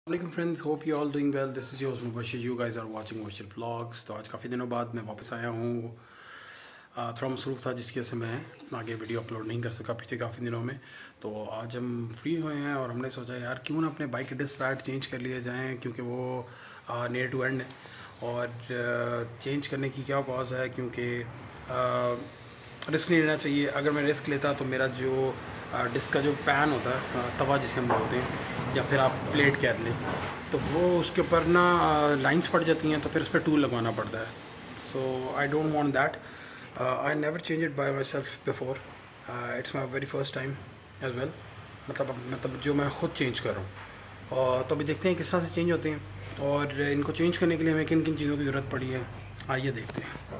Assalamualaikum friends, hope you all doing well. This is yours Mubashir. You guys are watching Mubashir vlogs. तो आज काफ़ी दिनों बाद मैं वापस आया हूँ। थोड़ा मसरूफ़ था जिसकी वजह से मैं आगे वीडियो अपलोड नहीं कर सका पिछले काफ़ी दिनों में। तो आज हम फ्री हुए हैं और हमने सोचा यार क्यों ना अपने बाइक के डिस्क पैड चेंज कर लिए जाएँ, क्योंकि वो नियर टू एंड है। और चेंज करने की क्या कॉज है, क्योंकि रिस्क नहीं लेना चाहिए। अगर मैं रिस्क लेता तो मेरा जो डिस्क का जो पैन होता है, तवा जिसे हम बोलते हैं, या फिर आप प्लेट कह लें, तो वो उसके ऊपर ना लाइंस पड़ जाती हैं, तो फिर उस पर टूल लगवाना पड़ता है। So I don't want that. I never change it by myself before. It's my very first time as well. मतलब जो मैं खुद चेंज कर रहा हूँ। और तो अभी देखते हैं किस तरह से चेंज होते हैं और इनको चेंज करने के लिए हमें किन किन चीज़ों की ज़रूरत पड़ी है, आइए देखते हैं।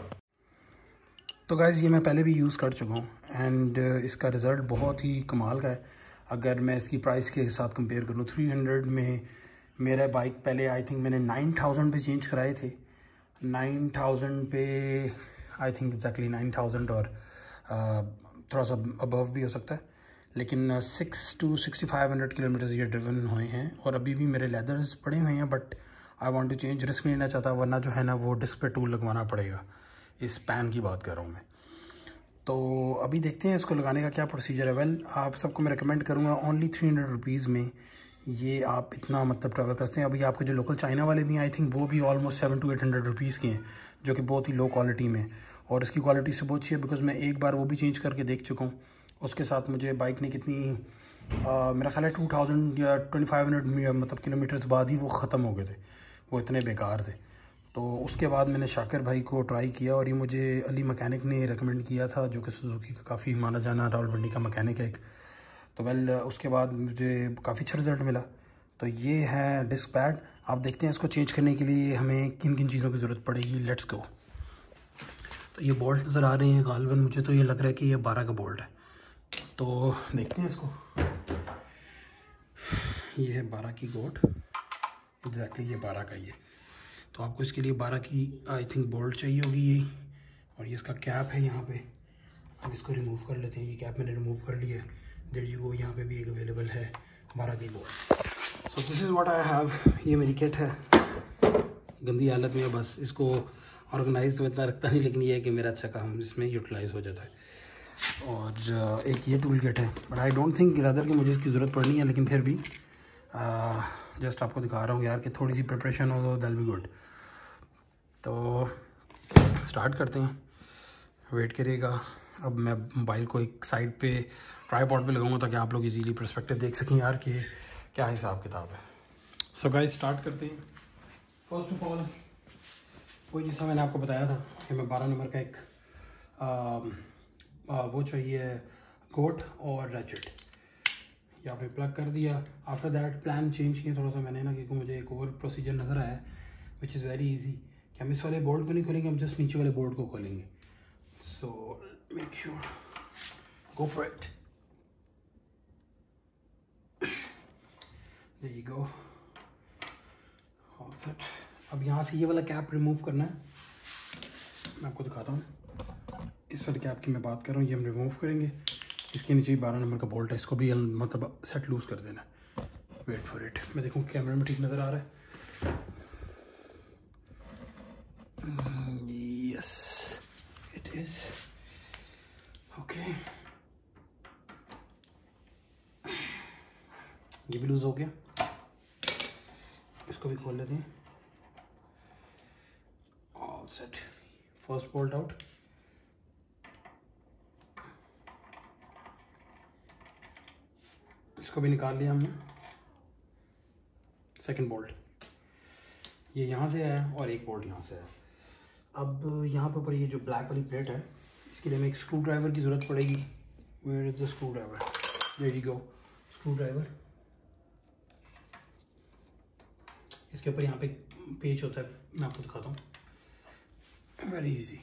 तो गाइज़ ये मैं पहले भी यूज़ कर चुका हूँ एंड इसका रिज़ल्ट बहुत ही कमाल का है। अगर मैं इसकी प्राइस के साथ कंपेयर करूँ, 300 में मेरा बाइक पहले आई थिंक मैंने 9000 पे चेंज कराए थे। 9000 पे आई थिंक एग्जैक्टली 9000 और थोड़ा सा अबव भी हो सकता है, लेकिन 6 to 6500 किलोमीटर ये ड्रिवन हुए हैं और अभी भी मेरे लेदर्स पड़े हुए हैं। But I want to change, risk नहीं लेना चाहता, वरना जो है ना वो डिस्क पे टूल लगवाना पड़ेगा। इस पैन की बात कर रहा हूँ मैं। तो अभी देखते हैं इसको लगाने का क्या प्रोसीजर है। वेल, आप सबको मैं रिकमेंड करूँगा ओनली 300 रुपीज़ में ये आप इतना मतलब ट्रैवल करते हैं। अभी आपके जो लोकल चाइना वाले भी हैं, आई थिंक वो भी ऑलमोस्ट 700 to 800 रुपीज़ के हैं, जो कि बहुत ही लो क्वालिटी में, और इसकी क्वालिटी से बहुत अच्छी है। बिकॉज मैं एक बार वो भी चेंज करके देख चुका हूँ। उसके साथ मुझे बाइक ने कितनी मेरा ख्याल है 2000 या 2500 मतलब किलोमीटर्स बाद ही वो ख़त्म हो गए थे, वो इतने बेकार थे। तो उसके बाद मैंने शाकिर भाई को ट्राई किया और ये मुझे अली मैकेनिक ने रिकमेंड किया था, जो कि सुजुकी का काफ़ी माना जाना रावलपिंडी का मैकेनिक है एक। तो वेल, उसके बाद मुझे काफ़ी अच्छा रिज़ल्ट मिला। तो ये है डिस्क पैड। आप देखते हैं इसको चेंज करने के लिए हमें किन किन चीज़ों की ज़रूरत पड़ेगी। Let's go. तो ये बोल्ट नज़र आ रहे हैं गालिबन, मुझे तो ये लग रहा है कि ये 12 का बोल्ट है। तो देखते हैं इसको। ये है 12 की गोट, एग्जैक्टली ये 12 का ही है। तो आपको इसके लिए 12 की आई थिंक बोल्ट चाहिए होगी ये, और ये इसका कैप है यहाँ पे। अब इसको रिमूव कर लेते हैं। ये कैप मैंने रिमूव कर लिया है। देयर यू गो, यहाँ पे भी एक अवेलेबल है 12 की bolt. So this is what I have. ये मेरी किट है, गंदी हालत में है, बस इसको ऑर्गेनाइज तो इतना रखता नहीं, लेकिन ये है कि मेरा अच्छा काम इसमें यूटिलाइज हो जाता है। और एक ये टूल किट है, but I don't think rather कि मुझे इसकी ज़रूरत पड़नी है, लेकिन फिर भी जस्ट आपको दिखा रहा हूँ यार कि थोड़ी सी प्रिपरेशन हो तो दैल बी गुड। तो स्टार्ट करते हैं, वेट करिएगा। अब मैं मोबाइल को एक साइड पे ट्राइपॉड पे लगाऊंगा ताकि आप लोग इजीली पर्सपेक्टिव देख सकें यार कि क्या हिसाब किताब है। सो गाइस स्टार्ट करते हैं। फर्स्ट ऑफ ऑल वही जैसा मैंने आपको बताया था कि मैं 12 नंबर का एक वो चाहिए गोट और रैचेट। ये आपने प्लग कर दिया। आफ्टर दैट प्लान चेंज किया थोड़ा सा मैंने ना, क्योंकि मुझे एक और प्रोसीजर नज़र आया विच इज़ वेरी इजी कि हम इस वाले बोर्ड को नहीं खोलेंगे, हम जस्ट नीचे वाले बोर्ड को खोलेंगे। So make sure go for it. There you go, all set. अब यहाँ से ये वाला कैप रिमूव करना है। मैं आपको दिखाता हूँ। इस वाले कैप की मैं बात कर रहा हूँ, ये हम रिमूव करेंगे। इसके नीचे 12 नंबर का बोल्ट है, इसको भी मतलब सेट लूज कर देना। Wait for it. मैं देखूँ कैमरे में ठीक नज़र आ रहा है। Yes, it is. Okay. ये भी लूज हो गया, इसको भी खोल लेते हैं। All set. First bolt out. इसको भी निकाल लिया हमने। सेकंड बोल्ट ये यहाँ से आया और एक बोल्ट यहाँ से आया। अब यहाँ पर ये जो ब्लैक वाली प्लेट है, इसके लिए हमें एक स्क्रू ड्राइवर की ज़रूरत पड़ेगी। Where is the screwdriver? There you go, screwdriver. इसके ऊपर यहाँ पे पेच होता है, मैं आपको दिखाता हूँ। Very easy.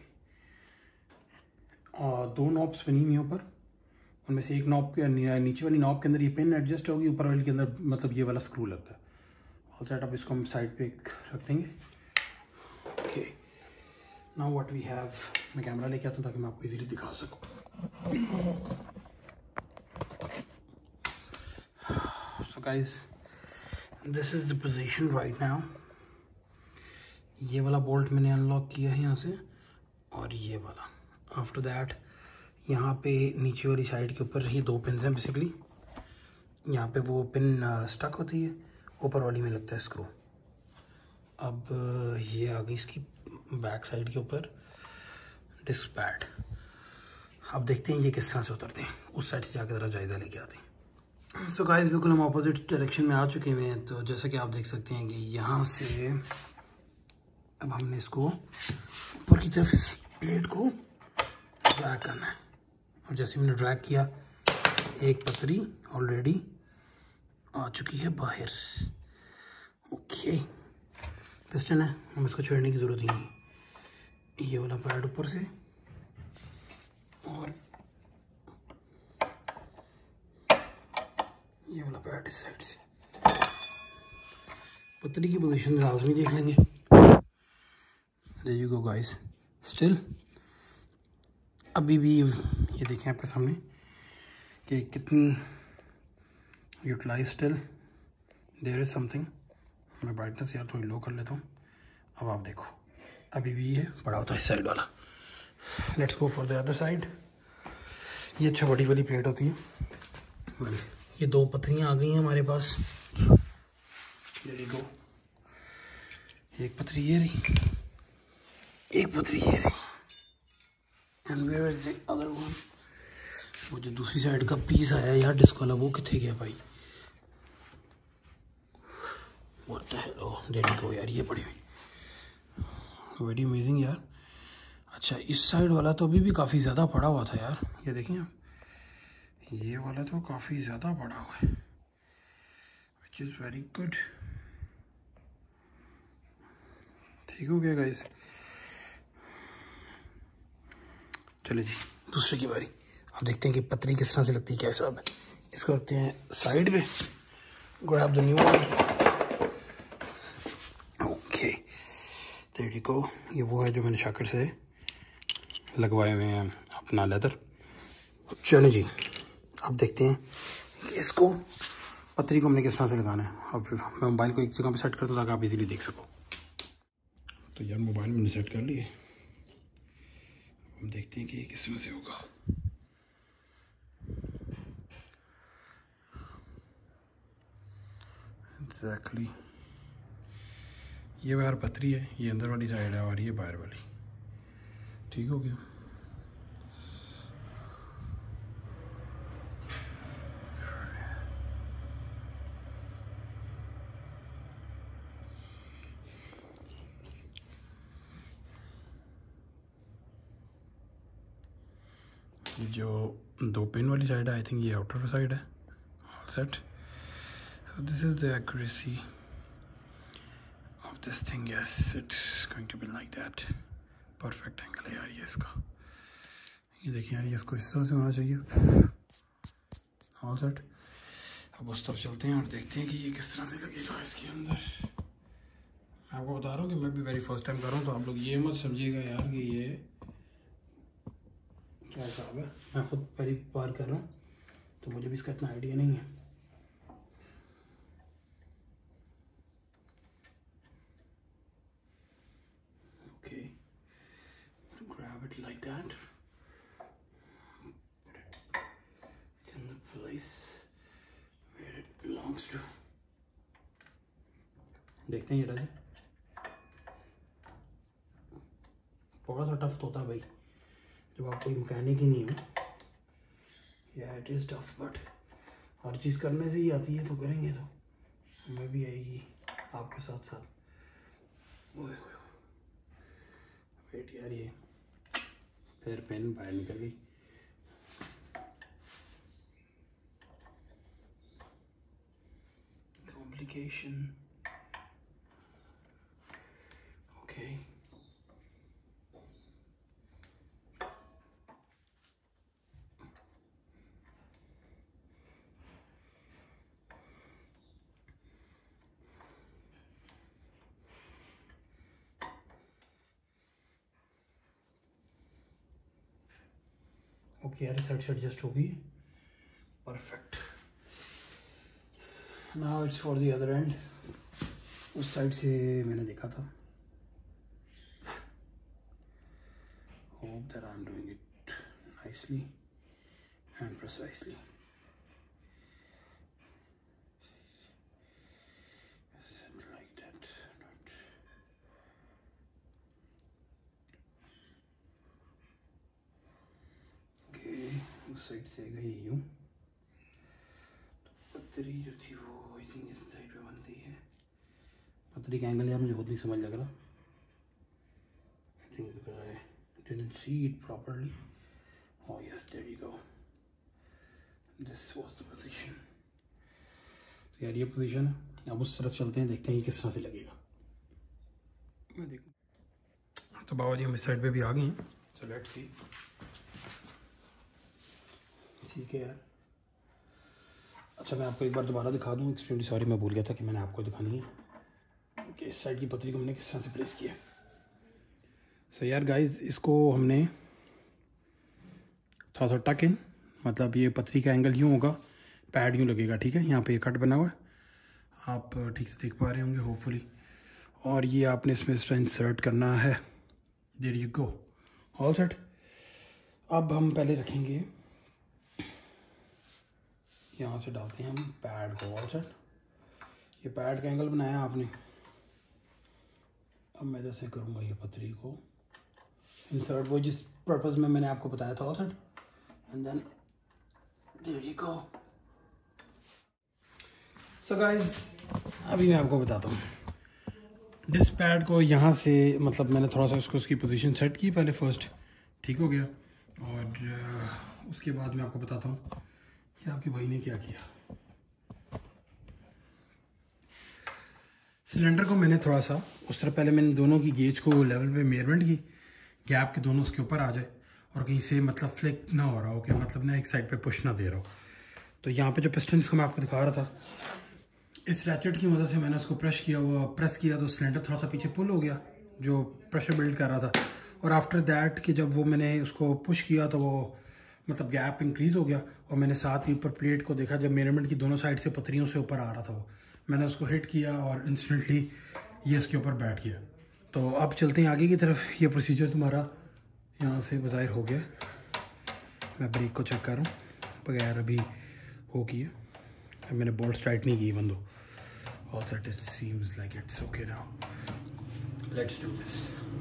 और 2 नॉब्स बनी हुई हैं ऊपर, उनमें से एक नॉब के नीचे वाली नॉब के अंदर ये पिन एडजस्ट होगी, ऊपर वाली के अंदर मतलब ये वाला स्क्रू लगता है। All set. अब इसको हम साइड पे रख देंगे। Okay, now what we have. मैं कैमरा लेके आता हूँ ताकि मैं आपको इजीली दिखा सकूँ। So guys this is the position right now. ये वाला बोल्ट मैंने अनलॉक किया है यहाँ से, और ये वाला। आफ्टर दैट यहाँ पे नीचे वाली साइड के ऊपर ये 2 पिन्स हैं बेसिकली। यहाँ पे वो पिन स्टक होती है, ऊपर वाली में लगता है स्क्रू। अब ये आ गई इसकी बैक साइड के ऊपर डिस्क पैड। अब देखते हैं ये किस तरह से उतरते हैं, उस साइड से जाकर ज़रा जायज़ा लेके आते हैं। सो गाइस बिल्कुल हम ऑपोजिट डायरेक्शन में आ चुके हैं। तो जैसा कि आप देख सकते हैं कि यहाँ से अब हमने इसको ऊपर की तरफ इस प्लेट को ड्रैग करना है, और जैसे हमने ड्रैग किया एक पतरी ऑलरेडी आ चुकी है बाहर। ओके, पिस्टन है, हम इसको छोड़ने की ज़रूरत ही नहीं। ये वाला पैड ऊपर से और ये वाला पैड इस साइड से। पतरी की पोजीशन लाजमी देख लेंगे। There you go guys. Still अभी भी ये देखें आपके सामने कि कितनी utilise. Still there is something. मैं ब्राइटनेस यार थोड़ी लो कर लेता हूँ। अब आप देखो अभी भी ये बड़ा होता है इस साइड वाला। Let's go for the other side. ये अच्छा बड़ी वाली प्लेट होती है। ये 2 पथरियाँ आ गई हैं हमारे पास। There you go. एक पथरी ये रही, एक पथरी ये रही। And where is the other one? वो जो दूसरी साइड का पीस आया यार डिस्क वाला, वो किथे गया भाई? What the hell? Oh there you go यार, ये पड़ी हुई। वेरी अमेजिंग यार। अच्छा इस साइड वाला तो अभी भी काफ़ी ज़्यादा पड़ा हुआ था यार। ये देखें आप, ये वाला तो काफ़ी ज़्यादा पड़ा हुआ है, विच इज़ वेरी गुड। ठीक हो गया गाइस। चलिए जी दूसरे की बारी। अब देखते हैं कि पतरी किस तरह से लगती है, क्या हिसाब है। इसको रखते हैं साइड में। Grab the new one. Okay there you go. ये वो है जो मैंने शाकर से लगवाए हुए हैं अपना लेदर। चलो जी अब देखते हैं कि इसको पतरी को हमने किस तरह से लगाना है। अब मैं मोबाइल को एक जगह पे सेट कर दूँ ताकि आप इजीली देख सको। तो यार मोबाइल मैंने सेट कर लिए, हम देखते हैं कि ये किस तरह से होगा। एग्जैक्टली ये बाहर पतरी है, ये अंदर वाली साइड है, और ये बाहर वाली। ठीक हो गया। जो 2 पिन वाली साइड है, आई थिंक ये आउटर साइड है। All set. So this is the accuracy of this thing. Yes it's going to be like that. Perfect angle है यार ये इसका। ये देखिए यार, ये इसको इस तरह से होना चाहिए। All set. अब उस तरफ चलते हैं और देखते हैं कि ये किस तरह से लगेगा इसके अंदर। मैं आपको बता रहा हूँ कि मैं भी वेरी फर्स्ट टाइम कर रहा हूँ, तो आप लोग ये मत समझिएगा यार कि ये क्या हिसाब है। मैं खुद पहली बार कर रहा हूँ तो मुझे भी इसका इतना आइडिया नहीं है। Okay grab it like that, put it in the place where it belongs to। देखते हैं ये राजा, थोड़ा सा टफ होता है भाई जब आप कोई मैकेनिक ही नहीं हो। या इट इज़ टफ, बट हर चीज़ करने से ही आती है, तो करेंगे तो हमें भी आएगी आपके साथ साथ। वेट यार, ये फिर पेन बाहर निकल गई। कॉम्प्लिकेशन। ओके ओके यार, साइड से एडजस्ट होगी। Perfect. Now it's for the other end. उस साइड से मैंने देखा था। Hope that I am doing it nicely and precisely. Like that. Okay, उस साइड से गई यूं। पतरी जो थी वो आई थिंक इस साइड पे बनती है। पतरी का एंगल यार मुझे बहुत नहीं समझ लग रहा। I think because I didn't see it properly. Oh yes, there you go, this was the position. तो यार ये पोजीशन है। अब उस तरफ चलते हैं, देखते हैं ये किस तरह से लगेगा। मैं देखूँ तो बाबा जी हम इस साइड पे भी आ गए हैं। So let's see. ठीक है यार। अच्छा मैं आपको एक बार दोबारा दिखा दूँ। एक्सट्रीमली सॉरी, मैं भूल गया था कि मैंने आपको दिखानी है कि इस साइड की पतरी को हमने किस तरह से प्लेस किया। सो यार गाइस, इसको हमने थोड़ा सा टक इन, मतलब ये पतरी का एंगल यूँ होगा, पैड यूँ लगेगा। ठीक है, यहाँ पे कट बना हुआ है, आप ठीक से देख पा रहे होंगे होपफुली। और ये आपने इसमें इस तरह इंसर्ट करना है। There you go, all set. अब हम पहले रखेंगे, यहाँ से डालते हैं हम पैड को, ऑल सेट। ये पैड का एंगल बनाया आपने। अब मैं जैसे करूँगा ये पतरी को इंसर्ट, वो जिस पर्पस में मैंने आपको बताया था, all set. And then there you go. So guys, अभी मैं आपको बताता हूँ। डिस पैड को यहाँ से, मतलब मैंने थोड़ा सा उसकी पोजीशन सेट की पहले फर्स्ट, ठीक हो गया। और उसके बाद मैं आपको बताता हूँ कि आपके भाई ने क्या किया। सिलेंडर को मैंने थोड़ा सा उस तरह, पहले मैंने दोनों की गेज को लेवल पे मेजरमेंट की, गैप के दोनों उसके ऊपर आ जाए और कहीं से मतलब फ्लिक ना हो रहा हो, कि मतलब ना एक साइड पे पुश ना दे रहा हो। तो यहाँ पे जो पिस्टन को मैं आपको दिखा रहा था, इस रैचेट की मदद से मैंने उसको प्रेस किया तो सिलेंडर थोड़ा सा पीछे पुल हो गया, जो प्रेशर बिल्ड कर रहा था। और आफ्टर दैट कि जब वो मैंने उसको पुश किया तो वो मतलब गैप इंक्रीज़ हो गया। और मैंने साथ ही ऊपर प्लेट को देखा, जब मेजरमेंट की दोनों साइड से पतरियों से ऊपर आ रहा था वो, मैंने उसको हिट किया और इंस्टेंटली ये इसके ऊपर बैठ गया। तो अब चलते हैं आगे की तरफ। ये प्रोसीजर तुम्हारा यहाँ से बाज़ाहिर हो गया। मैं ब्रेक को चेक कर रहा हूँ, बगैर अभी हो गई है। अब मैंने बोल्ट टाइट नहीं की, बंदो। All that it seems like it's okay now. Let's do this.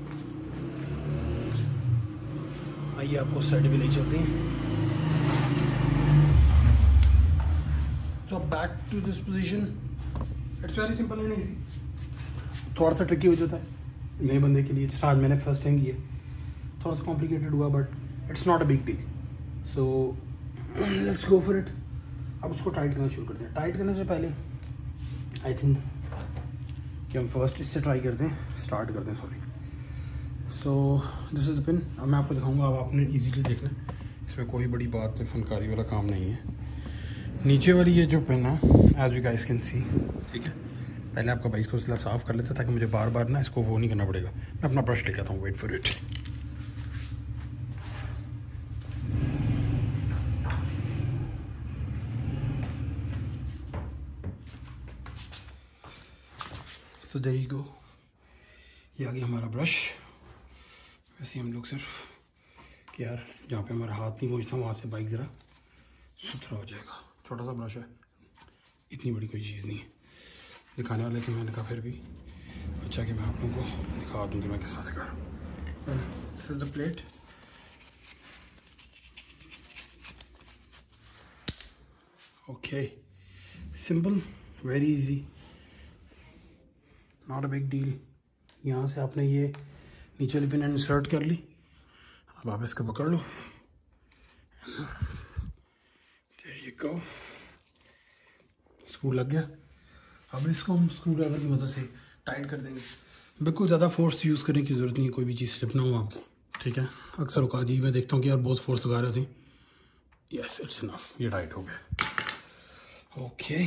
आइए आपको साइड भी ले चलते हैं। So back to this position. It's very simple and easy. थोड़ा सा ट्रिकी हो जाता है नए बंदे के लिए। आज मैंने फर्स्ट टाइम किया, थोड़ा सा कॉम्प्लिकेटेड हुआ, but it's not a big deal. So let's go for it. अब उसको टाइट करना शुरू करते हैं। टाइट करने से पहले आई थिंक कि हम फर्स्ट इससे ट्राई करते हैं, स्टार्ट करते हैं, sorry. So this is the pin. अब मैं आपको दिखाऊंगा, अब आपने इजीली देखना है, इसमें कोई बड़ी बात नहीं, फनकारी वाला काम नहीं है। नीचे वाली ये जो पिन है, as you guys can see, ठीक है। पहले आपका भाई इसको इसलिए साफ़ कर लेता ताकि मुझे बार बार ना इसको वो नहीं करना पड़ेगा। मैं अपना ब्रश लेके आता हूँ, वेट फॉर इट। तो देयर यू गो, ये आ गया हमारा ब्रश। वैसे हम लोग सिर्फ कि यार जहाँ पे हमारा हाथ नहीं पहुँचता वहाँ से बाइक ज़रा सुथरा हो जाएगा। छोटा सा ब्रश है, इतनी बड़ी कोई चीज़ नहीं है। दिखाने वाले थे, मैंने कहा फिर भी अच्छा कि मैं आप लोगों को दिखा दूँ कि मैं किस तरह से कर रहा हूँ। This is the plate. Okay, simple, very easy, not a big deal. यहाँ से आपने ये नीचे वाली पिन इंसर्ट कर ली। अब आप इसको पकड़ लो, ये को स्क्रू लग गया। अब इसको हम स्क्रू ड्राइवर की मदद से टाइट कर देंगे। बिल्कुल ज़्यादा फोर्स यूज़ करने की ज़रूरत नहीं है, कोई भी चीज़ स्लिप ना हो आपको, ठीक है। अक्सर औकात जी मैं देखता हूँ कि यार बहुत फोर्स लगा रहे थे। यस, इट्स इनफ, ये टाइट हो गया। Okay,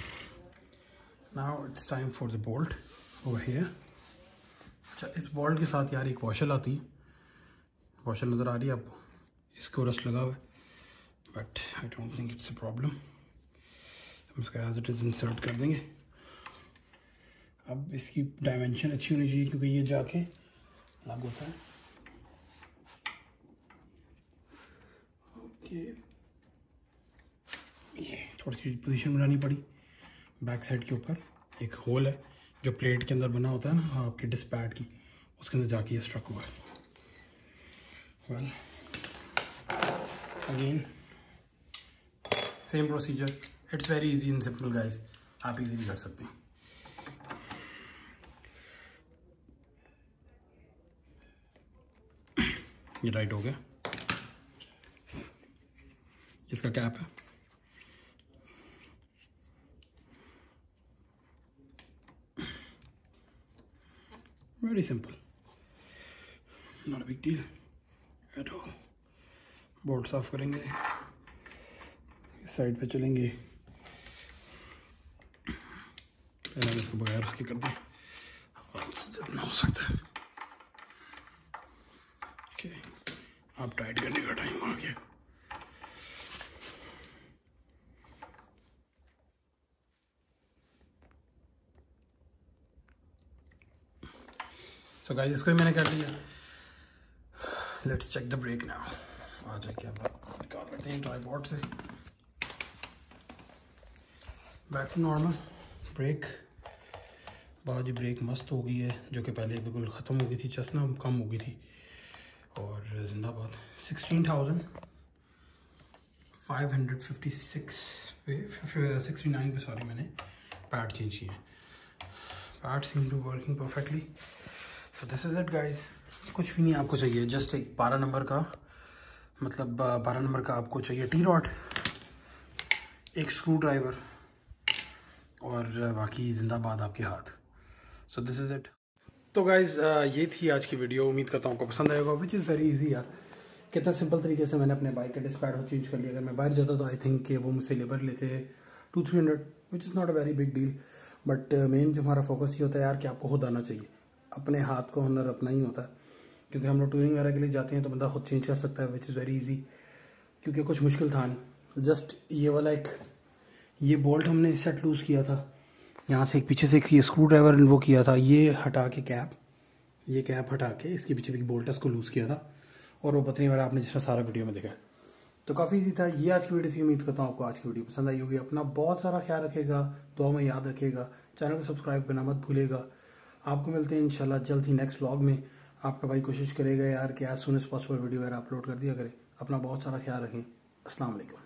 now it's time for the bolt over here. अच्छा, इस बोल्ट के साथ यार एक वॉशल आती है, वॉशल नज़र आ रही है आपको, इसको रस्ट लगा हुआ है, but I don't think it's a problem. हम इसका एज इट इज़ इंसर्ट कर देंगे। अब इसकी डायमेंशन अच्छी होनी चाहिए क्योंकि ये जाके लग होता है। ओके, ये थोड़ी सी पोजीशन बनानी पड़ी। बैक साइड के ऊपर एक होल है जो प्लेट के अंदर बना होता है ना आपके डिस्क पैड की, उसके अंदर जाके ये स्ट्रक हुआ है। Well again same procedure, it's very easy and simple guys, आप इजीली कर सकते हैं। ये टाइट हो गया, इसका कैप है। Very simple, not a big deal at all. Bolt साफ करेंगे, इस साइड पे चलेंगे, पहले इसको बगैर उसके कर दें हाथ से जितना हो सकता है। ओके, आप टाइट करने का टाइम आ गया। सो गाइस, इसको ही मैंने कर दिया। Let's check the brake now. आ जाए कैमरा निकाल लेते हैं ट्राइपॉड से। Back to normal brake. बाजी ब्रेक मस्त हो गई है, जो कि पहले बिल्कुल ख़त्म हो गई थी, चसना कम हो गई थी। और जिंदाबाद। 16,556 पे 69 पे सॉरी मैंने पैड चेंज किए। Pad seem to working perfectly. So this is it guys. कुछ भी नहीं आपको चाहिए, जस्ट एक 12 नंबर का, मतलब 12 नंबर का आपको चाहिए टी रॉड, एक स्क्रू ड्राइवर और बाकी जिंदाबाद आपके हाथ। So this is it. तो गाइज ये थी आज की वीडियो। उम्मीद करता हूँ आपको पसंद आएगा। विच इज़ वेरी इजी यार, कितना सिंपल तरीके से मैंने अपने बाइक का डिस्क पैड चेंज कर लिया। अगर मैं बाहर जाता तो आई थिंक कि वो मुझसे लेबर लेते 200-300, which is not a very big deal. But main जो हमारा फोकस ये होता है यार कि आपको खुद आना चाहिए, अपने हाथ का हुनर अपना ही होता है। क्योंकि हम लोग टूरिंग वगैरह के लिए जाते हैं तो बंदा खुद चेंज कर सकता है, विच इज़ वेरी ईजी। क्योंकि कुछ मुश्किल था नहीं, जस्ट ये वाला एक ये बोल्ट हमने सेट लूज़ किया था यहाँ से, एक पीछे से एक ये स्क्रू ड्राइवर वो किया था, ये हटा के ये कैप हटा के इसके पीछे भी बोल्ट उसको लूज़ किया था, और वो पतनी वाला आपने जिसमें सारा वीडियो में देखा। तो काफ़ी ईजी था। ये आज की वीडियो थी। उम्मीद करता हूँ आपको आज की वीडियो पसंद आई होगी। अपना बहुत सारा ख्याल रखेगा, दुआ में याद रखेगा, चैनल को सब्सक्राइब करना मत भूलेगा। आपको मिलते हैं इंशाल्लाह जल्द ही नेक्स्ट व्लॉग में। आपका भाई कोशिश करेगा यार कि as soon as possible video वगैरह अपलोड कर दिया करे। अपना बहुत सारा ख्याल रखें। अस्सलाम वालेकुम।